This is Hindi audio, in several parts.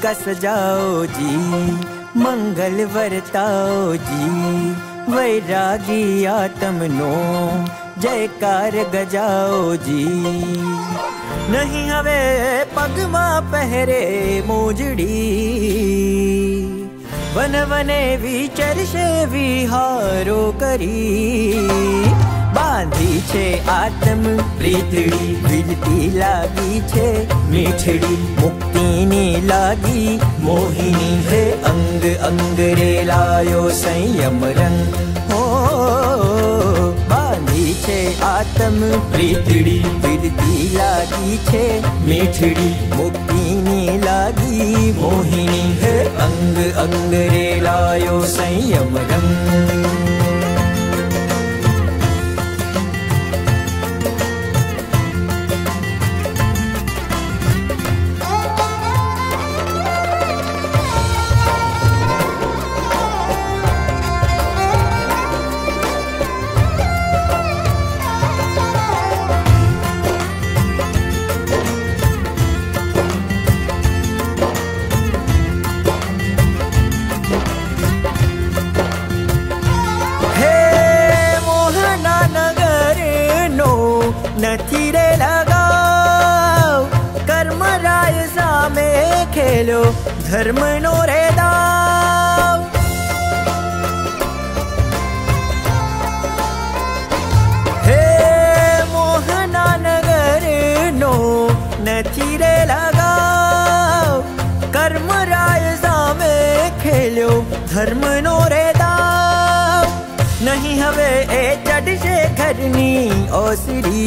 कस जाओ जी, मंगल वर्ताओ जी, वैरागी आत्मनो जयकार गजाओ जी। नहीं हवे पगमा पहरे मोजड़ी, वन वने विचरशे विहारो करी। बांधी छे आत्म प्रीतड़ी, विलती लागी छे मीठड़ी, मुक्तिनी लागी मोहिनी है। अंग अंग रे लायो संयम रंग, हो बांधी छे आत्म प्रीतड़ी, विलती लागी छे मीठड़ी, मुक्तिनी लागी मोहिनी है। अंग अंग रे लायो संयम रंग। નથી રે લગાવ કર્મ રાય સામે ખેલો ધર્મનો રે દાવ। હે મોહના નગરનો નથી રે લગાવ કર્મ રાય સામે ખેલો ધર્મનો રે દાવ। नहीं हवे ए चढ़शे घरनी ओसरी,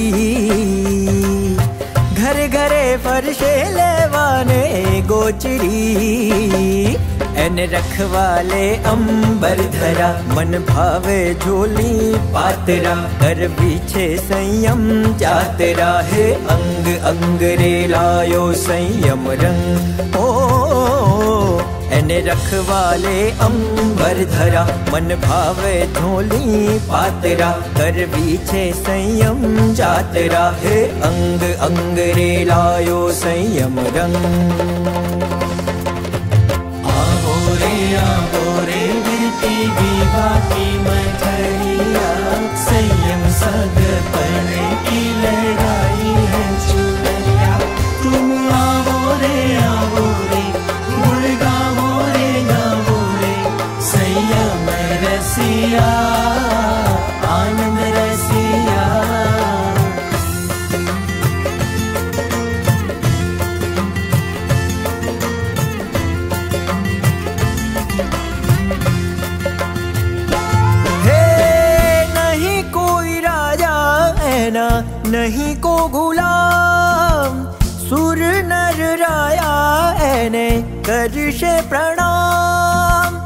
घर घरे फरशे लेवाने गोचरी। एन रखवाले अंबर धरा, मन भावे झोली पातरा, कर पीछे संयम जातरा है। अंग अंग रे लायो संयम रंग, ओ एने रखवाले अंबर धरा, मन भावे झोली पातरा, कर पीछे संयम जातरा है। अंग अंग रे लायो संयम रंग। आवो रे गिरती विवाह की मठरिया, संयम सगपन की लड़ाई है चुनरिया। तुम आवो रे रसिया, आनंद रसिया। हे नहीं कोई राजा ऐना, नहीं को गुलाम, सुर नर राया ऐने करशे प्रणाम।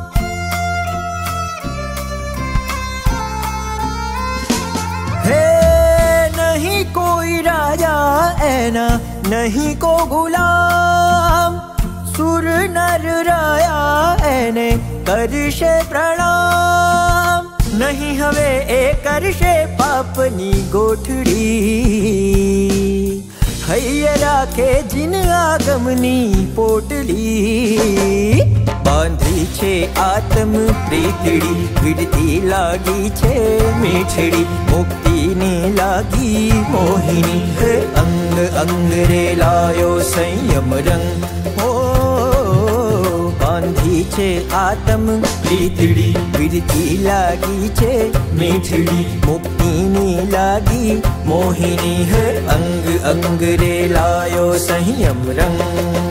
नहीं कोई राजा ऐना, नहीं को गुलाम, सुर नर राया ऐने करशे प्रणाम। नहीं हवे ए करशे पापनी गोठड़ी, हैया राखे जिन आगमनी पोटली। बांधी छे आत्म प्रीतड़ी, विरती लागी छे मीठड़ी, मुक्तिनी लागी मोहिनी है। अंग अंग रे लायो संयम रंग, हो बांधी छे आत्म प्रीतड़ी, विरती लागी छे मीठड़ी, मुक्तिनी लागी मोहिनी है। अंग अंग रे लायो संयम रंग।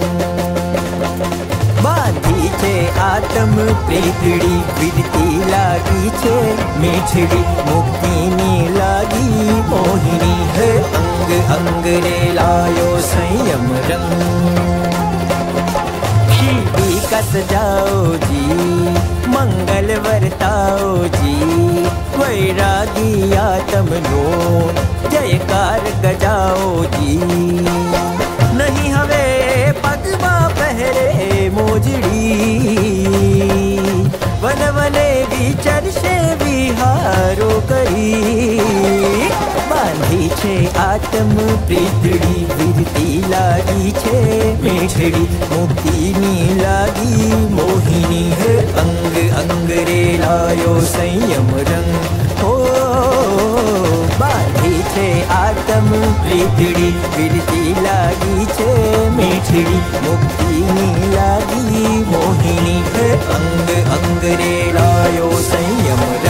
बांधी छे आत्म प्रीतड़ी, विरती लागी छे मीठड़ी, मुक्तिनी लागी मोहिनी है। अंग अंग रे लायो संयम रंग। शिवी कस जाओ जी, मंगल वर्ताओ जी, वैरागी आत्मनो जयकार गजाओ जी। नहीं हवे पगमा पहरे मोजड़ी, वन वने विचरशे विहारो करी। बांधी छे आत्म આતમ પ્રીતડી વિરતી લાગી છે મીઠડી મુક્તિની લાગી મોહિની હે અંગ અંગ રે લાયો સંયમ રંગ હો બાંધી છે આતમ પ્રીતડી વિરતી લાગી છે મીઠડી મુક્તિની લાગી મોહિની હે અંગ અંગ રે લાયો સંયમ રંગ